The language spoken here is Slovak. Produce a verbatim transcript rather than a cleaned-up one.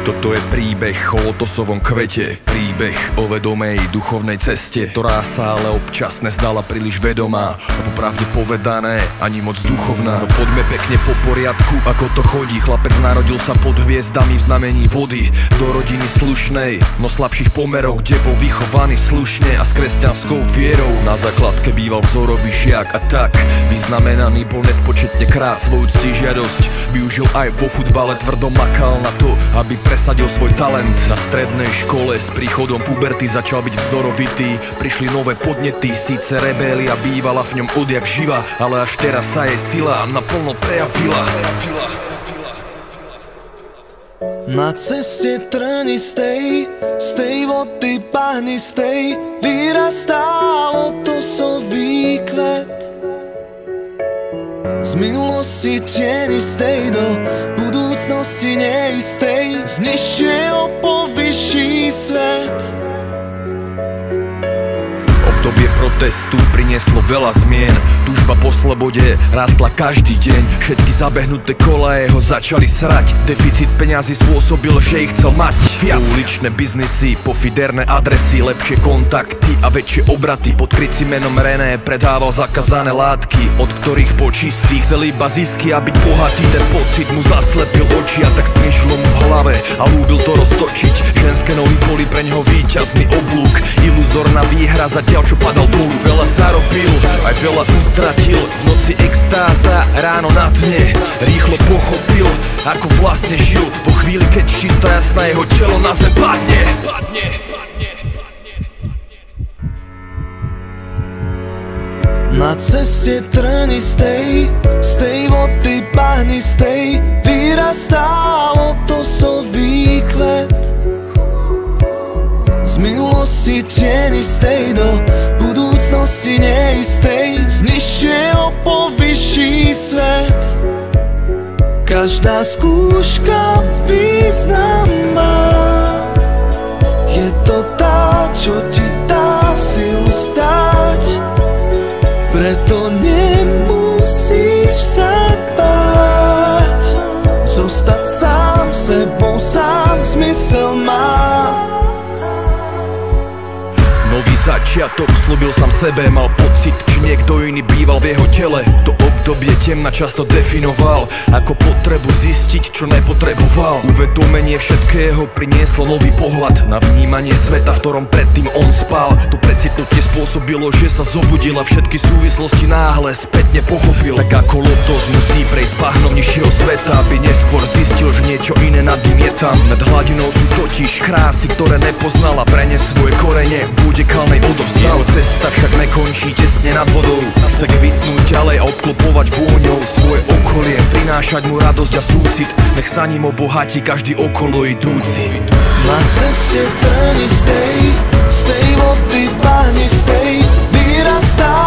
Toto je príbeh o lotosovom kvete, príbeh o vedomej duchovnej ceste, ktorá sa ale občas nezdala príliš vedomá a popravde povedané ani moc duchovná. No poďme pekne po poriadku, ako to chodí. Chlapec narodil sa pod hviezdami v znamení vody, do rodiny slušnej, no slabších pomerov, kde bol vychovaný slušne a s kresťanskou vierou. Na základke býval vzorový žiak a tak vyznamenaný bol nespočetne krát. Svoju ctižiadosť využil aj vo futbale, tvrdo makal na to, aby presadil svoj talent. Na strednej škole s príchodom puberty začal byť vzorovitý. Prišli nové podnety, síce rebélia bývala v ňom odjak živa, ale až teraz sa jej sila naplno prejavila. Na ceste trnistej, z tej vody bahnistej, vyrastá lotosový kvet. Z minulosti tienistej do budúcnosti neistej, z nižšieho po vyšší svet. Obdobie protestu prinieslo veľa zmien, túžba po slobode rástla každý deň. Všetky zabehnuté kolaje ho začali srať, deficit peňazí spôsobil, že ich chcel mať viac. Uličné biznisy, pofiderné adresy, lepšie kontakty a väčšie obraty. Pod krycím menom René predával zakázané látky, od ktorých bol čistý, chcel iba zisky a byť bohatý. Ten pocit mu zaslepil oči a tak smýšľal mu v hlave a ľúbil to roztočiť. Ženské nohy boli pre ňoho víťazný oblúk, iluzorná výhra zatiaľ čo padal dolu. Veľa zarobil, aj veľa utratil, v noci extáza, ráno na dne. Rýchlo pochopil, ako vlastne žil, vo chvíli keď čistá jasná jeho telo na zem padne. Na ceste trnistej, z tej vody bahnistej, vyrastá lotosový kvet. Z minulosti tienistej do budúcnosti neistej, z nižšieho po vyšší svet. Každá skúška význam má, je to tá, čo ti dá silu stáť. Preto nemusíš sa báť, zostať sám sebou, sám zmysel má. Nový začiatok, slúbil sám sebe, mal pocit, či niekto iný býval v jeho tele. To obdobie temna často definoval ako potrebu zistiť, čo nepotreboval. Uvedomenie všetkého prinieslo nový pohľad na vnímanie sveta, v ktorom predtým on spal. To precitnutie spôsobilo, že sa zobudil a všetky súvislosti náhle spätne pochopil. Tak ako lotos musí prejsť bahnom nižšieho sveta, aby neskôr zistil, že niečo iné nad ním je tam. Nad hladinou sú totiž krásy, ktoré nepoznal a prenies svoje korene bude kalnej odovzdal. Cesta však nekončí tesne nad vodou, chce kvitnúť ďalej a obklopovať vôňou svoje okolie, prinášať mu radosť a súcit, nech sa ním obohatí každý okolo idúci. Na ceste trnistej, z tej vody bahnistej, vyrastá